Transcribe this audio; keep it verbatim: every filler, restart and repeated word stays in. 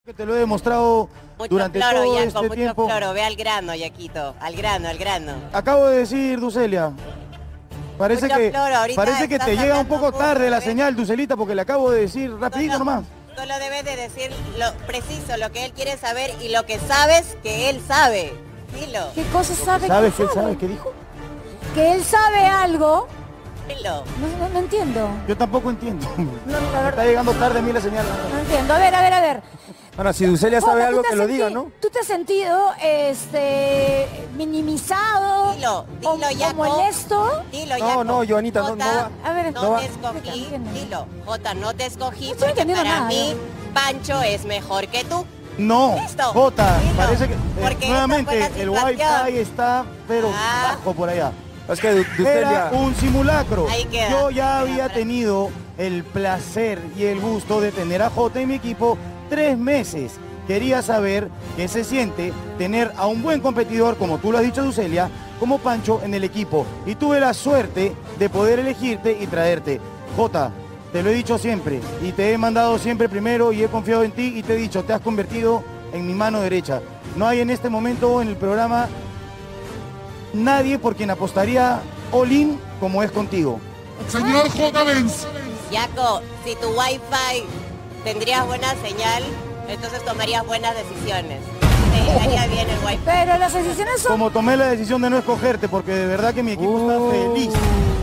Que te lo he demostrado mucho durante cloro, todo Yaco, este mucho tiempo. cloro, ve al grano, Yaquito, al grano, al grano. Acabo de decir, Ducelia. Parece Mucho que, cloro, ahorita parece que te estás llega un hablando poco mucho, tarde la ¿ves? señal, Ducelita, porque le acabo de decir rapidito Solo- nomás. Solo debes de decir lo preciso, lo que él quiere saber y lo que sabes que él sabe. Dilo, ¿Qué cosa sabe ¿Sabes que qué él sabe? sabes qué dijo? Que él sabe algo. dilo. No, no- no entiendo. Yo tampoco entiendo. No, la Me verdad, está llegando tarde a mí la señal. no entiendo. A ver, a ver, a ver. Bueno, si Ducelia sabe Jota, ¿tú algo, te que has lo senti- diga, ¿no? ¿Tú te has sentido este, minimizado? Dilo, o- dilo, o Yaco. molesto? Dilo, No, Yaco. no, Joanita, no- no Jota, va. A ver, no no va. te escogí, Entiendo. dilo. Jota, no te escogí No estoy porque entendiendo para nada, mí yo. Pancho es mejor que tú. No, Listo. Jota, Dilo, parece que eh, porque esa nuevamente fue la el situación. wifi está pero Ah. bajo por allá. Es que Du- Era Ducelia... un simulacro. Ahí queda. Yo ya Ahí había queda. tenido el placer y el gusto de tener a Jota en mi equipo tres meses. Quería saber qué se siente tener a un buen competidor, como tú lo has dicho, Ducelia, como Pancho en el equipo. Y tuve la suerte de poder elegirte y traerte. Jota, te lo he dicho siempre y te he mandado siempre primero y he confiado en ti y te he dicho, te has convertido en mi mano derecha. No hay en este momento en el programa nadie por quien apostaría all-in como es contigo. Señor J. Benz. Yaco, si tu wifi tendrías buena señal, entonces tomarías buenas decisiones. Te estaría bien el wifi. Pero las decisiones son... Como tomé la decisión de no escogerte porque de verdad que mi equipo está Uh. feliz.